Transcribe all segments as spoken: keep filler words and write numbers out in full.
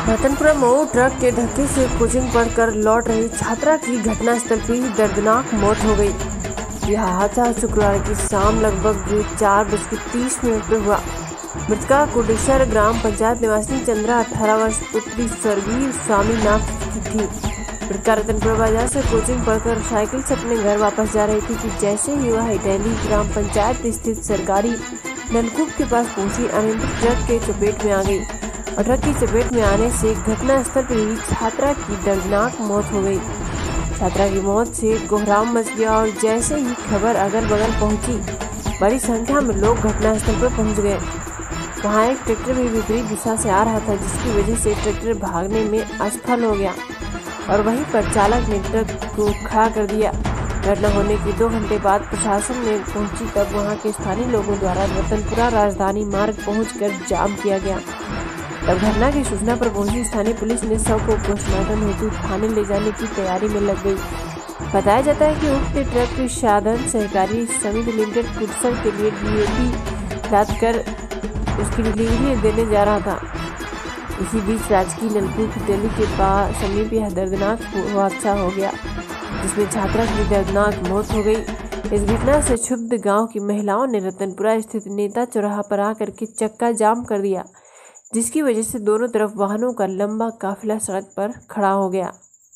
Ratanpura Mau truck के धक्के से कोचिंग पढ़कर लौट रही छात्रा की घटनास्थल पर ही दर्दनाक मौत हो गई। यह हादसा शुक्रवार की शाम लगभग चार बज के तीस मिनट पर हुआ। मृतका कुडेश्वर ग्राम पंचायत निवासी चंद्रा अठारह वर्ष पुत्री स्वर्गीय स्वामीनाथ की थी। मृतका रतनपुरा बाजार से कोचिंग पढ़कर साइकिल से अपने घर वापस जा रही थी कि जैसे ही वह इटैली ग्राम पंचायत स्थित सरकारी नलकूप के पास पहुंची, अनियंत्रित ट्रक के चपेट में आ गई और ट्रक की चपेट में आने से घटनास्थल पर ही छात्रा की दर्दनाक मौत हो गई। छात्रा की मौत से कोहराम मच गया और जैसे ही खबर अगल बगल पहुंची, बड़ी संख्या में लोग घटनास्थल पर पहुंच गए। वहां एक ट्रैक्टर भी विपरीत दिशा से आ रहा था, जिसकी वजह से ट्रैक्टर भागने में असफल हो गया और वहीं पर चालक ने ट्रक को खड़ा कर दिया। घटना होने के दो घंटे बाद प्रशासन में पहुंची, तब वहां के स्थानीय लोगों द्वारा रतनपुरा राजधानी मार्ग पहुंचकर जाम किया गया। तब घटना की सूचना पर पहुंची स्थानीय पुलिस ने शव को पोस्टमार्टम हेतु थाने ले जाने की तैयारी में लग गई। बताया जाता है कि उक्त ट्रक साधन सहकारी समिति लिमिटेड कुडसर के लिए डीएपी लाद कर उसकी डिलीवरी देने जा रहा था। इसी बीच राजकीय नलकूप दिल्ली के पास समीप यह दर्दनाक हादसा हो गया, जिसमें छात्रा की दर्दनाक मौत हो गई। इस घटना से क्षुब्ध गांव की महिलाओं ने रतनपुरा स्थित नेता चौराहा पर आकर के चक्का जाम कर दिया, जिसकी वजह से दोनों तरफ वाहनों का लंबा काफिला सड़क पर खड़ा हो गया।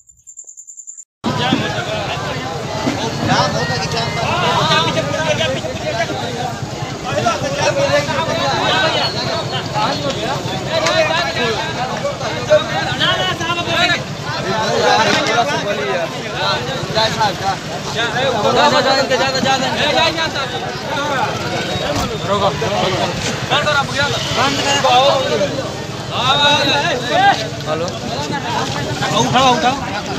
हेलो उठाओ उठाओ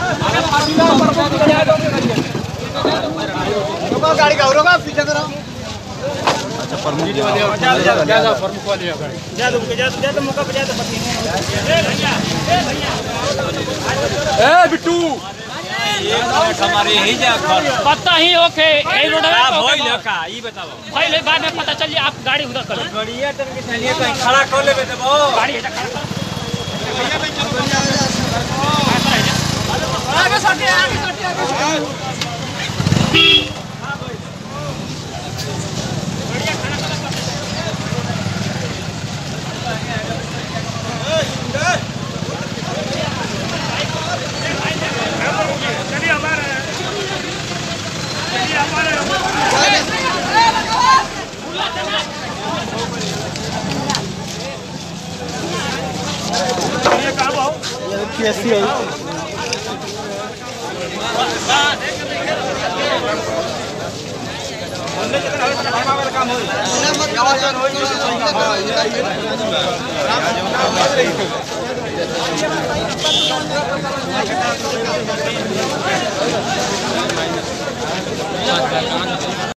गाड़ी का रोका पीछे करो। अच्छा प्रमुख जा जा जा प्रमुख वाली गाड़ी जा दो जा जा तो मौका पे जा तो ए भैया ए भैया ए बिट्टू एक मिनट हमारे यही जा पता ही ओके ए रोड पे होई लका ई बताओ पहले बाद में पता चल आप गाड़ी उधर करो गाड़िया टन के चलिए कहीं खड़ा कर लेबे देबो गाड़ी है खड़ा भैया भाई चलो आगे सटे आगे सटे आगे कैसी है काम हो